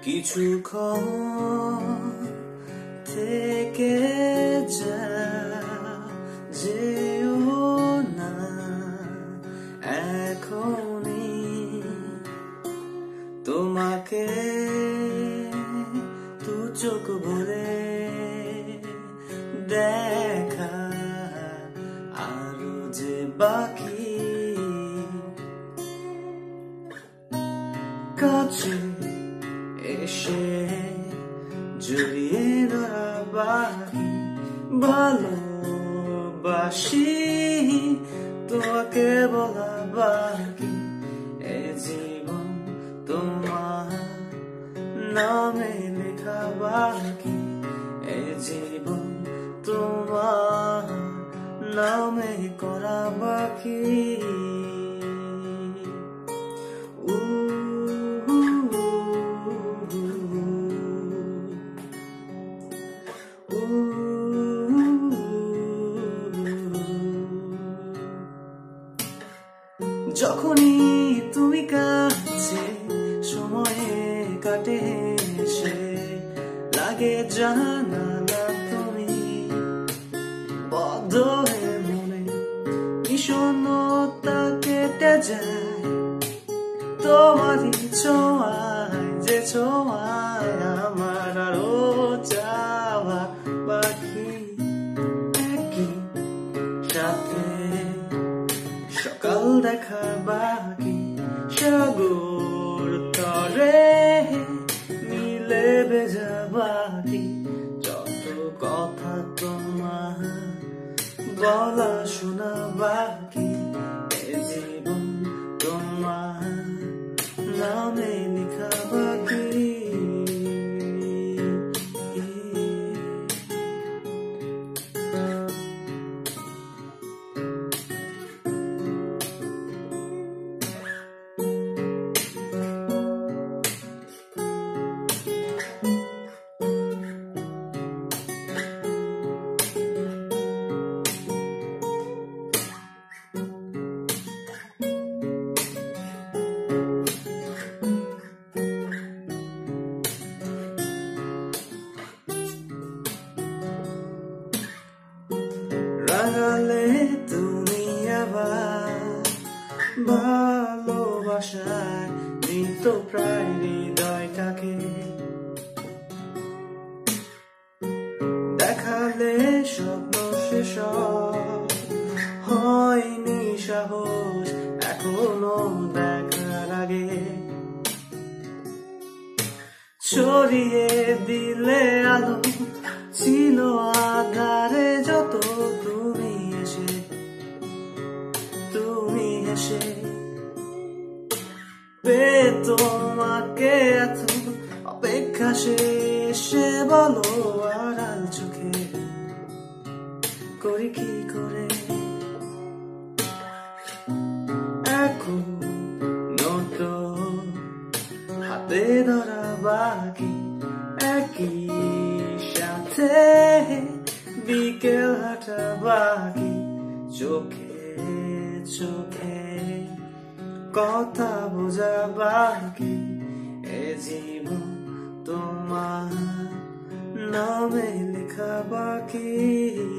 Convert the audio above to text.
কিছুক্ষণ থেকে যা যেও না এখনই তোমাকে দু চোখ ভরে দেখা আরো যে বাকি কাছে এসে জড়িয়ে ধরা বাকি ভালোবাসি তোমাকে বলা বাকি এ জীবন তোমার নামে লেখা বাকি এ জীবন তোমার নামে করা বাকি যখনই তুমি কাছে সময়ে কাটে সে লাগে জানা না তুমি বদ্ধ হয়ে মনে বিষণ্ণতা কেটে যায় তোমারই ছোঁয়ায় যে ছোঁয়ায় আমার আরো চাওয়া বাকি একই সাথে সকাল দেখা বাকি সাগর তরে মিলে ভেজা বাকি যত কথা তোমার বলা শোনা বাকি এ জীবন তোমার নামে লেখা বাকি রাগালে তুমি আবার ভালোবাসায় মৃত প্রায় হৃদয়টাকে দেখালে স্বপ্ন শেষ হয়নি সাহস এখনো দেখার আগে ছড়িয়ে দিলে আলো ছিল আধারে যত তুমি এসে তোমাকে এত অপেক্ষা শেষে বলো আড়াল চোখে করি কি করে এখন নতো হাতে ধরা বাকি একই সাথে বিকেল হাঁটা বাকি চোখে চোখে কথা বোঝা বাকি এ জীবন তোমার নামে লেখা বাকি।